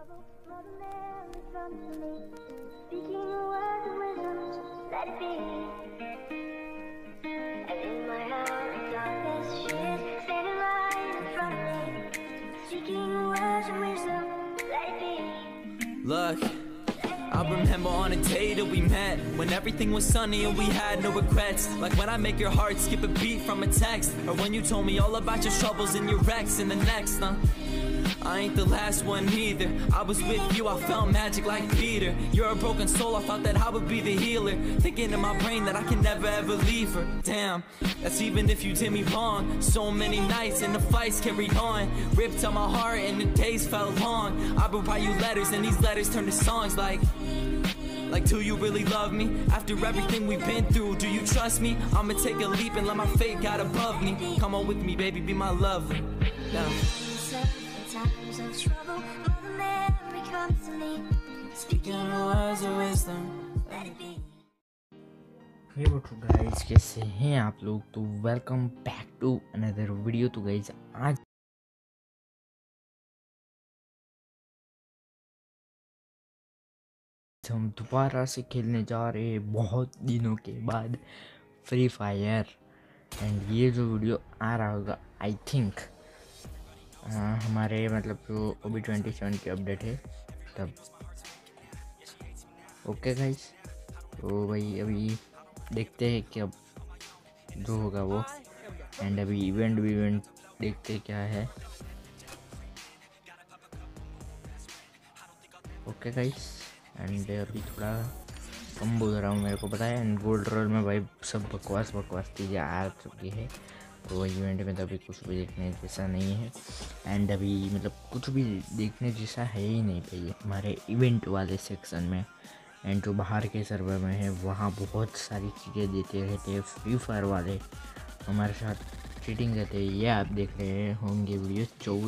Look, I remember on a day that we met, when everything was sunny and we had no regrets. Like when I make your heart skip a beat from a text, or when you told me all about your troubles and your wrecks in the next. I ain't the last one either. I was with you, I felt magic like Peter. You're a broken soul, I thought that I would be the healer. Thinking in my brain that I can never ever leave her. Damn, that's even if you did me wrong. So many nights and the fights carried on. Ripped out my heart and the days felt long. I would write you letters and these letters turned to songs like, do you really love me? After everything we've been through, do you trust me? I'ma take a leap and let my fate get above me. Come on with me, baby, be my lover. Now. Times of trouble, Mother Mary comes to me, speaking words of wisdom, let it be. Hey बटू guys, कैसे हैं आप लोग? तो welcome back to another video. तो guys आज हम दोबारा से खेलने जा रहे हैं बहुत दिनों के बाद फ्री फायर। एंड ये जो वीडियो आ रहा होगा आई थिंक हमारे मतलब जो ओबी 27 की अपडेट है तब। ओके गाइस, तो भाई अभी देखते हैं कि अब जो होगा वो, एंड अभी इवेंट देखते क्या है। ओके गाइस, एंड अभी थोड़ा कम बोल रहा हूँ, मेरे को पता है। एंड गोल्ड रोल में भाई सब बकवास चीज़ें आ चुकी है, तो इवेंट में तो अभी कुछ भी देखने जैसा नहीं है। एंड अभी मतलब कुछ भी देखने जैसा है ही नहीं भाई हमारे इवेंट वाले सेक्शन में। एंड जो बाहर के सर्वर में है वहाँ बहुत सारी चीज़ें देते रहते हैं फ्री फायर वाले, हमारे साथ चीटिंग करते हैं। ये आप देख रहे होंगे वीडियो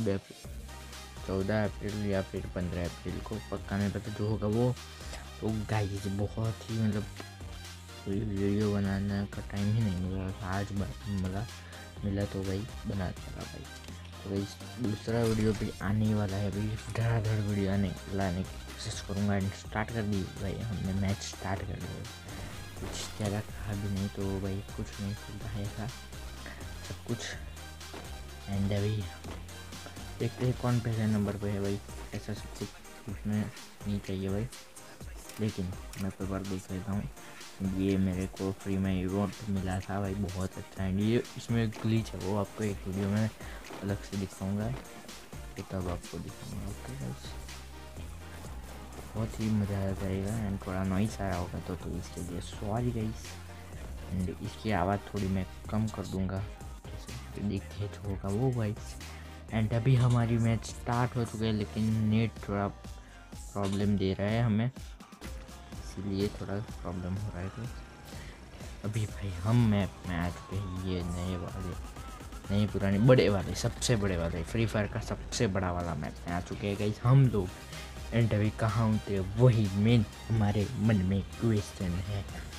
14 अप्रैल या फिर 15 अप्रैल को, पक्का नहीं पता जो होगा वो। तो गाइस बहुत ही मतलब कोई वीडियो बनाने का टाइम ही नहीं मिला, आज मिला तो भाई बना चला भाई। तो भाई दूसरा वीडियो भी आने वाला है भाई, धड़ाधड़ वीडियो लाने की कोशिश करूँगा। एंड स्टार्ट कर दी भाई हमने, मैच स्टार्ट कर दिया, कुछ ज़्यादा कहा भी नहीं, तो भाई कुछ नहीं चलता है ऐसा सब कुछ। एंड अभी देखते हैं कौन पहले नंबर पे है भाई, ऐसा सब कुछ पूछना नहीं चाहिए भाई, लेकिन मैं कोई बार देख लेता हूँ। ये मेरे को फ्री में इवेंट मिला था भाई, बहुत अच्छा है। ये इसमें ग्लिच है, वो आपको एक वीडियो में अलग से दिखाऊंगा, तो तब आपको दिखाऊंगा। ओके गाइस, बहुत ही मज़ा आएगा। एंड थोड़ा नॉइस आ रहा होगा तो इसके लिए सॉरी गाइस। एंड इसकी आवाज़ थोड़ी मैं कम कर दूंगा, जैसे देखते हैं जो होगा वो गाइस। एंड अभी हमारी मैच स्टार्ट हो चुकी है, लेकिन नेट थोड़ा प्रॉब्लम दे रहा है हमें, इसीलिए थोड़ा प्रॉब्लम हो रहा है। तो अभी भाई हम मैप में आ चुके हैं, ये नए पुराने बड़े वाले, सबसे बड़े वाले फ्री फायर का सबसे बड़ा वाला मैप में आ चुके हैं गाइस हम लोग। एंड अभी कहाँ होते वही मेन हमारे मन में क्वेश्चन है।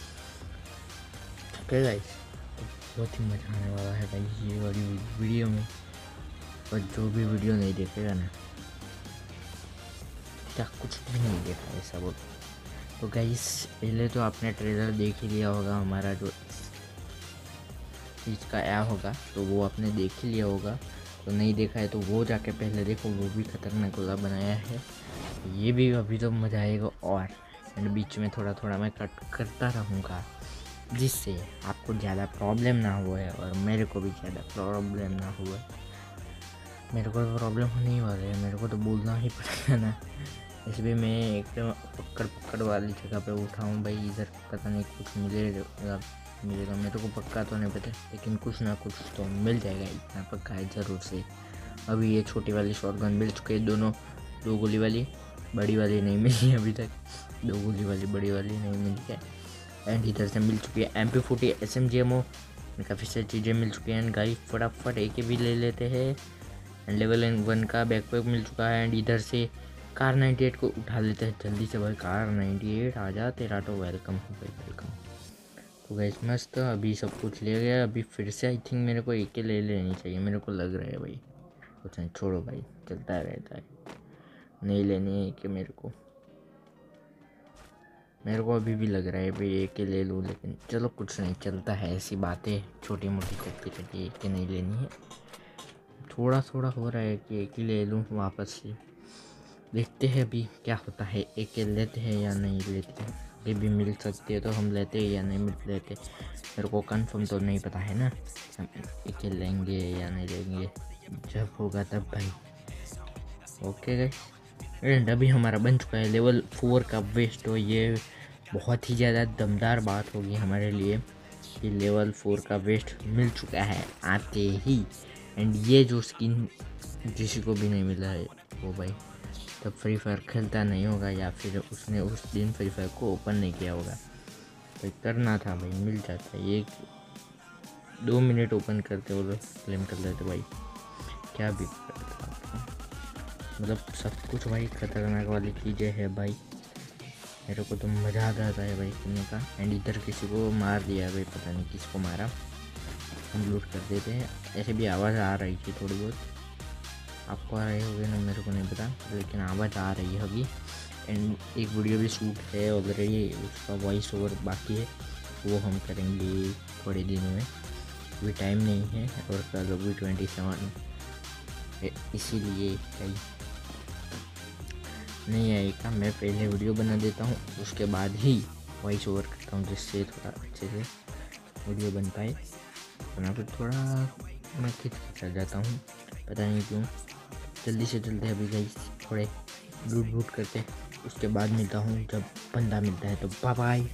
ओके गाइस, तो बहुत ही मजा आने वाला है भाई ये वाली वीडियो में, और जो भी वीडियो नहीं देखेगा ना, क्या कुछ भी नहीं देखा ऐसा बोल। तो गाइस पहले तो आपने ट्रेलर देख ही लिया होगा, हमारा जो चीज़ का ऐप होगा तो वो आपने देख ही लिया होगा। तो नहीं देखा है तो वो जाके पहले देखो, वो भी खतरनाक वाला बनाया है, ये भी अभी तो मज़ा आएगा। और एंड बीच में थोड़ा मैं कट करता रहूँगा, जिससे आपको ज़्यादा प्रॉब्लम ना हुए और मेरे को भी ज़्यादा प्रॉब्लम ना हुए। मेरे को तो प्रॉब्लम होने ही वाली है, मेरे को तो बोलना ही पड़ेगा ना, इसलिए मैं एकदम पकड़ वाली जगह पे उठा हूँ भाई। इधर पता नहीं कुछ मिलेगा मेरे को पक्का तो नहीं पता, लेकिन कुछ ना कुछ तो मिल जाएगा, इतना पक्का है ज़रूर से। अभी ये छोटी वाली शॉटगन मिल चुकी है, दोनों 2 गोली वाली, बड़ी वाली नहीं मिली अभी तक, 2 गोली वाली बड़ी वाली नहीं मिली है। एंड इधर से मिल चुकी है MP40 SMG एमओ, काफ़ी सारी चीज़ें मिल चुकी हैं। गाइस फटाफट एक भी ले लेते हैं। एंड लेवल 1 का बैकपैक मिल चुका है। एंड इधर से कार 98 को उठा लेते हैं जल्दी से भाई। कार 98 आ जा, तेरा तो वेलकम हो भाई, वेलकम। तो गाइस मस्त, अभी सब कुछ ले गया। अभी फिर से आई थिंक मेरे को एक ले लेनी चाहिए, मेरे को लग रहा है भाई। कुछ नहीं छोड़ो भाई, चलता रहता है। नहीं लेनी है कि मेरे को अभी भी लग रहा है भाई एक ही ले लूँ, लेकिन चलो कुछ नहीं, चलता है, ऐसी बातें छोटी मोटी करते करते एक ही नहीं लेनी है। थोड़ा थोड़ा हो रहा है कि एक ही ले लूँ वापस से, देखते हैं अभी क्या होता है, एक ही लेते हैं या नहीं लेते हैं। ये भी मिल सकती है तो हम लेते हैं या नहीं मिल लेते, मेरे को कंफर्म तो नहीं पता है ना, हम एक ही लेंगे या नहीं लेंगे, जब होगा तब भाई। ओके गाइस, एंड अभी हमारा बन चुका है लेवल 4 का वेस्ट। तो ये बहुत ही ज़्यादा दमदार बात होगी हमारे लिए कि लेवल 4 का वेस्ट मिल चुका है आते ही। एंड ये जो स्किन किसी को भी नहीं मिला है वो भाई तब फ्री फायर खेलता नहीं होगा, या फिर उसने उस दिन फ्री फायर को ओपन नहीं किया होगा। भाई करना था भाई, मिल जाता है, ये 2 मिनट ओपन करते वो लोग क्लेम कर लेते भाई, क्या भी करता आपको, मतलब सब कुछ भाई खतरनाक वाली चीज़ें है भाई। मेरे को तो मज़ा आता है भाई खेलने का। एंड इधर किसी को मार दिया भाई, पता नहीं किसको मारा, हम लूट कर देते हैं। ऐसे भी आवाज़ आ रही थी थोड़ी बहुत, आपको आ रही होगी ना मेरे को नहीं पता, लेकिन आवाज़ आ रही होगी। एंड एक वीडियो भी शूट है ऑलरेडी, उसका वॉइस ओवर बाकी है, वो हम करेंगे थोड़े दिनों में, अभी टाइम नहीं है और कल भी 27 इसीलिए कहीं नहीं आएगा। मैं पहले वीडियो बना देता हूँ, उसके बाद ही वॉइस ओवर करता हूँ, जिससे थोड़ा अच्छे से वीडियो बन पाए, वरना फिर थोड़ा मैं खिंच चल जाता हूँ, पता नहीं क्यों। जल्दी से जल्दी अभी गाइस थोड़े लूट करते, उसके बाद मिलता हूँ जब बंदा मिलता है, तो बाय बाय।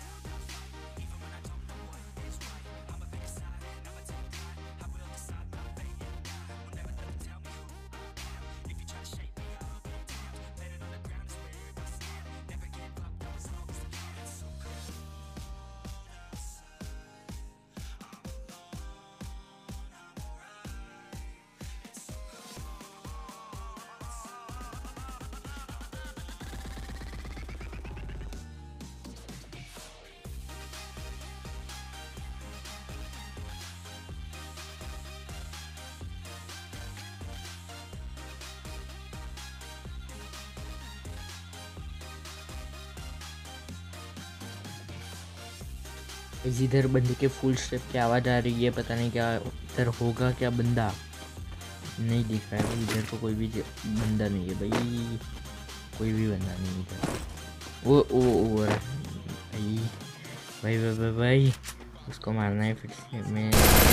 इधर बंदे के फुल स्टेप की आवाज़ आ रही है, पता नहीं क्या इधर होगा, क्या बंदा नहीं दिख रहा है भाई, इधर तो कोई भी बंदा नहीं है भाई, कोई भी बंदा नहीं इधर। वो भाई भाई भाई भाई भाई उसको मारना है फिर से। मैं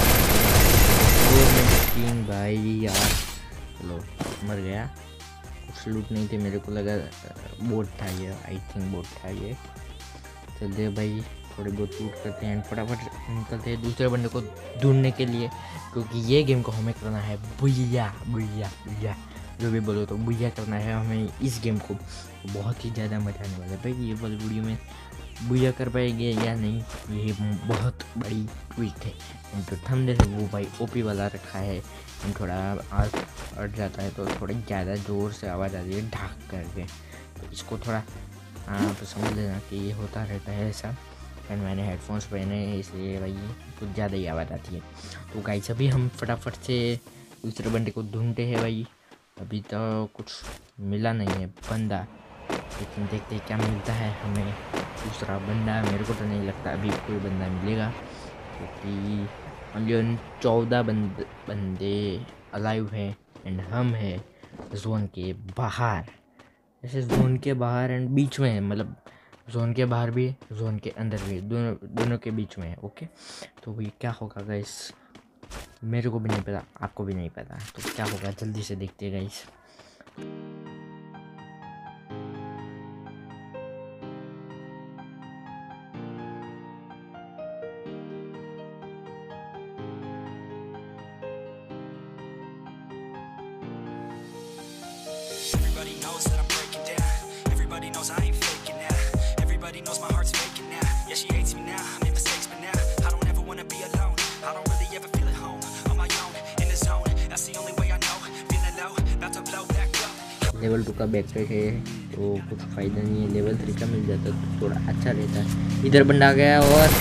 भाई यार, चलो मर गया, कुछ लूट नहीं थे, मेरे को लगा बोट था ये, आई थिंक बोट था ये। चलते भाई थोड़े बहुत लूट करते हैं, फटाफट निकलते हैं दूसरे बंदे को ढूंढने के लिए, क्योंकि ये गेम को हमें करना है बुया बुया बुया, जो भी बोलो तो बुया करना है हमें इस गेम को। बहुत ही ज़्यादा मजा आने वाला है भाई, ये वाली वीडियो में बुया कर पाएंगे या नहीं, ये बहुत बड़ी ट्विस्ट है। तो थंबनेल है वो भाई ओपी वाला रखा है, हम थोड़ा आवाज़ अट जाता है तो थोड़ी ज़्यादा ज़ोर से आवाज़ आती है ढाक करके, तो इसको थोड़ा आप समझ लेना कि ये होता रहता है ऐसा। एंड मैंने हेडफोन्स पहने हैं इसलिए भाई कुछ ज़्यादा ही आवाज़ आती है। तो गाइस अभी हम फटाफट से दूसरे बंदे को ढूंढते हैं भाई, अभी तो कुछ मिला नहीं है बंदा, लेकिन देखते हैं क्या मिलता है हमें दूसरा बंदा। मेरे को तो नहीं लगता अभी कोई बंदा मिलेगा, क्योंकि ओनली 14 बंदे अलाइव हैं एंड हम हैं जोन के बाहर, जैसे जोन के बाहर एंड बीच में है, मतलब जोन के बाहर भी जोन के अंदर भी, दोनों के बीच में है। ओके, तो ये क्या होगा गाइस, मेरे को भी नहीं पता, आपको भी नहीं पता, तो क्या होगा जल्दी से देखते हैं guys. Everybody knows that I'm breaking down. Everybody knows I ain't faking now. Everybody knows my heart's faking now. Yeah, she hates me now. I made mistakes, but now I don't ever wanna be alone. I don't really ever feel at home. On my own, in the zone. That's the only way I know. Feeling low, about to blow back up. Level 2 का backpack है तो कुछ फ़ायदा नहीं है, level 3 का मिल जाता तो थोड़ा अच्छा रहता है। इधर बंदा आ गया और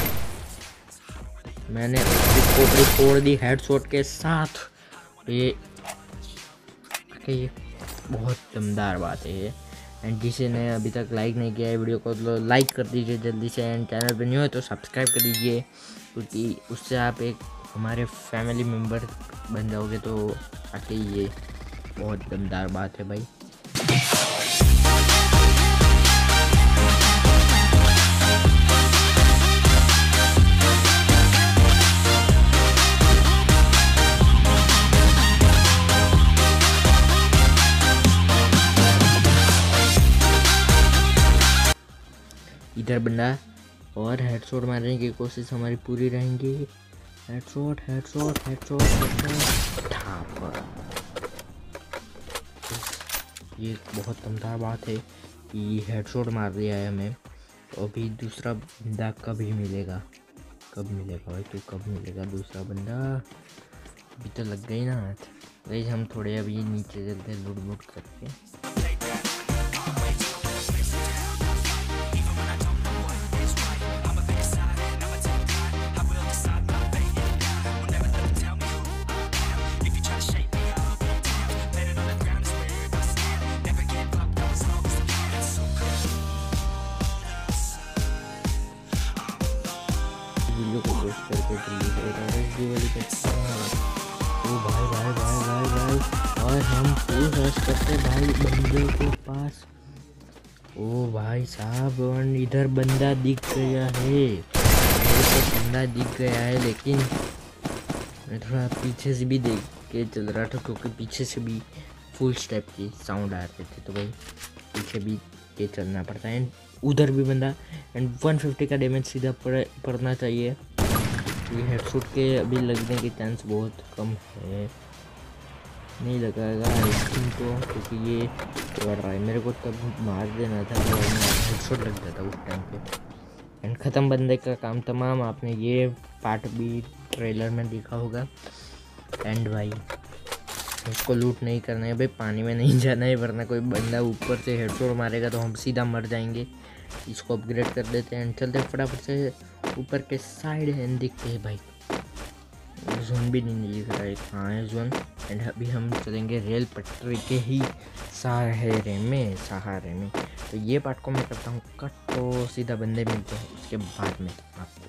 मैंने खोपड़ी फोड़ दी हेडशॉट के साथ। ये बहुत दमदार बात है ये। एंड जिसे ने अभी तक लाइक नहीं किया है वीडियो को तो लाइक कर दीजिए जल्दी से, एंड चैनल पर न्यू है तो सब्सक्राइब कर दीजिए, क्योंकि उससे आप एक हमारे फैमिली मेम्बर बन जाओगे। तो आके ये बहुत दमदार बात है भाई। इधर बंदा और हेडशॉट मारने की कोशिश हमारी पूरी रहेंगी। हेडशॉट हेडशॉट हेडशॉट हेडशॉट ये बहुत दमदार बात है कि हेडशॉट मार दिया है हमें। तो अभी दूसरा बंदा कभी मिलेगा, कब मिलेगा भाई, तो कब मिलेगा दूसरा बंदा? अभी तो लग गई ना हाथ। गाइस हम थोड़े अभी नीचे चलते लूट बूट करके। वीडियो को पोस्ट करके जल्दी से ओ भाई भाई भाई भाई भाई, और हम फुल रश करते भाई बंदे के पास। ओ भाई साहब इधर बंदा दिख गया है, मेरे को बंदा दिख गया है, लेकिन मैं थोड़ा पीछे से भी देख के चल रहा था क्योंकि पीछे से भी फुल स्टेप की साउंड आ रहे थे, तो भाई पीछे भी के चलना पड़ता है। एंड उधर भी बंदा, एंड 150 का डैमेज सीधा पड़ना चाहिए। ये हेडशॉट के अभी लगने के चांस बहुत कम है, नहीं लगाएगा आई थिंक तो, क्योंकि ये बढ़ रहा है। मेरे को तब मार देना था तो हेडशॉट लग जाता उस टाइम पे। एंड ख़त्म बंदे का काम तमाम। आपने ये पार्ट भी ट्रेलर में देखा होगा। एंड भाई उसको लूट नहीं करना है भाई, पानी में नहीं जाना है, वरना कोई बंदा ऊपर से हेडशॉट मारेगा तो हम सीधा मर जाएंगे। इसको अपग्रेड कर देते हैं, चलते फटाफट से ऊपर के साइड एंड दिखते हैं भाई। जोन भी नहीं दिख रहा है, कहाँ है जोन? एंड अभी हम चलेंगे रेल पटरी के ही सहारे में। तो ये पार्ट को मैं करता हूँ कट, तो सीधा बंदे मिलते हैं उसके बाद में आपको।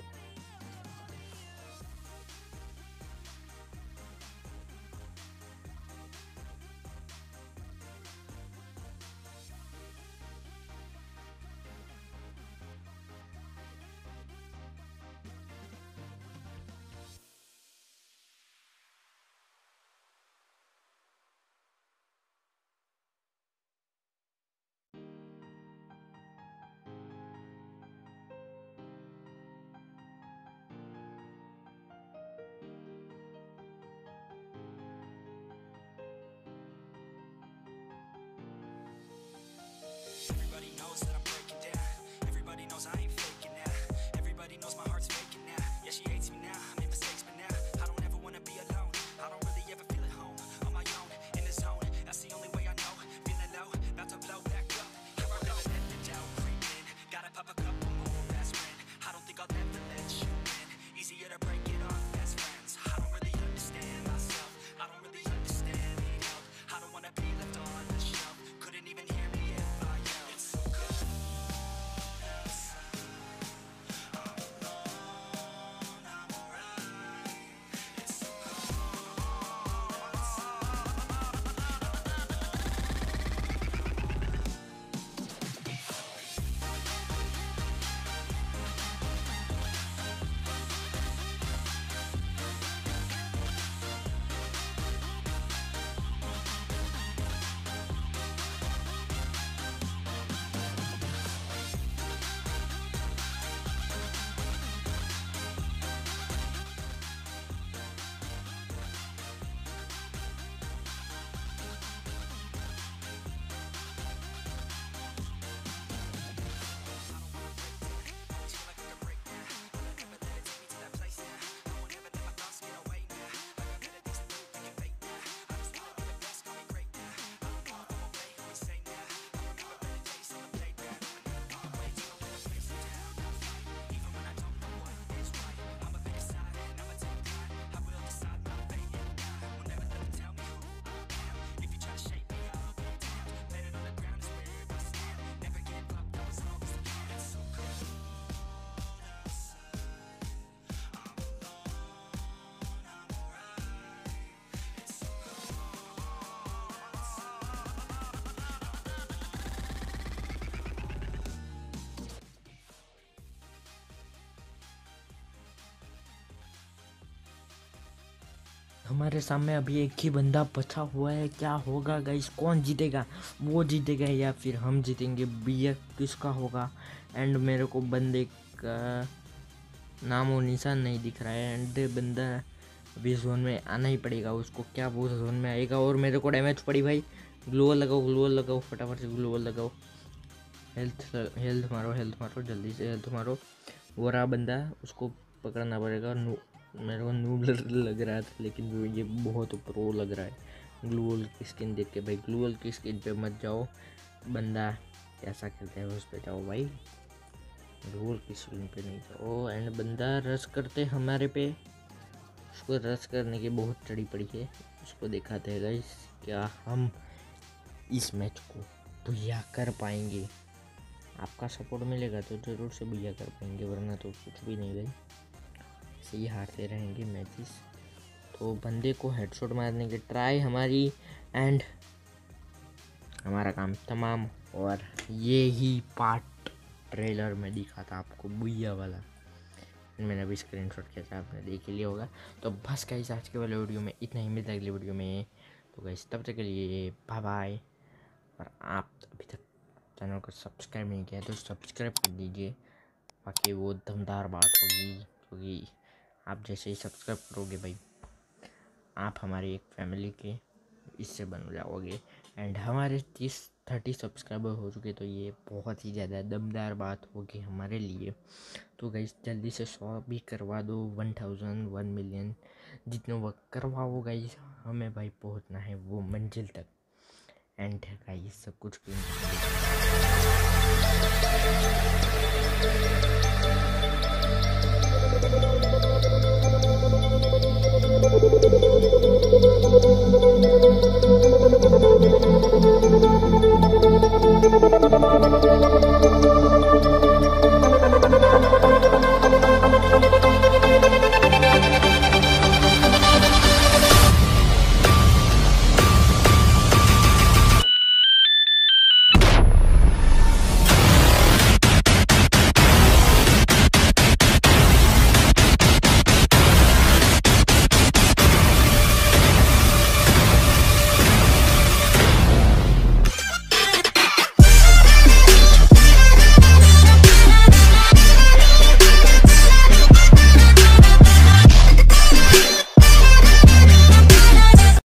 हमारे सामने अभी एक ही बंदा बचा हुआ है। क्या होगा गाइस, कौन जीतेगा? वो जीतेगा या फिर हम जीतेंगे? भैया किसका होगा? एंड मेरे को बंदे का नाम और निशान नहीं दिख रहा है। एंड बंदा अभी जोन में आना ही पड़ेगा उसको। क्या वो जोन में आएगा? और मेरे को डैमेज पड़ी भाई। ग्लोअल लगाओ फटाफट से ग्लोअल लगाओ। हेल्थ मारो जल्दी से हेल्थ मारो। वो रहा बंदा, उसको पकड़ना पड़ेगा। मेरे को नूब लग रहा था लेकिन ये बहुत प्रो लग रहा है। ग्लूअल की स्किन देख के भाई, ग्लूअल की स्किन पे मत जाओ। बंदा कैसा खेलता है उस पे जाओ भाई, ग्लूअल की स्किन पे नहीं जाओ। एंड बंदा रश करते हमारे पे, उसको रश करने की बहुत चढ़ी पड़ी है। उसको दिखाते हैं गाइस क्या हम इस मैच को भैया कर पाएंगे। आपका सपोर्ट मिलेगा तो ज़रूर से भैया कर पाएंगे, वरना तो कुछ भी नहीं भाई, ऐसे ही हारते रहेंगे मैचेस। तो बंदे को हेडशॉट मारने की ट्राई हमारी, एंड हमारा काम तमाम। और ये ही पार्ट ट्रेलर में दिखा था आपको भैया वाला, मैंने अभी स्क्रीनशॉट किया था, आपने देख लिया होगा। तो बस गाइस आज के वाले वीडियो में इतना ही, मिलता है अगली वीडियो में। तो गाइस तब तक के लिए बाय बाय। और आप अभी तक चैनल को सब्सक्राइब नहीं किया तो सब्सक्राइब कर दीजिए, बाकी वो दमदार बात होगी, क्योंकि आप जैसे ही सब्सक्राइब करोगे भाई, आप हमारी एक फैमिली के इससे बन जाओगे। एंड हमारे 30 सब्सक्राइबर हो चुके, तो ये बहुत ही ज़्यादा दमदार बात होगी हमारे लिए। तो गाइस जल्दी से 100 भी करवा दो, 1000 1 मिलियन जितने वक्त करवाओ गाइस, हमें भाई पहुंचना है वो मंजिल तक। एंड गाइस सब कुछ क्लीन